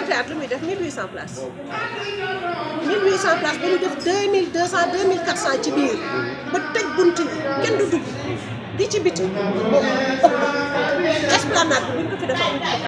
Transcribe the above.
Grand Théâtre lu muy def 1800 places 1800 places ba ñu def 2200 2400 ci biir ba tëj bunt yi kenn du dugg di ci biti esplanade bi buñ ko fi defoon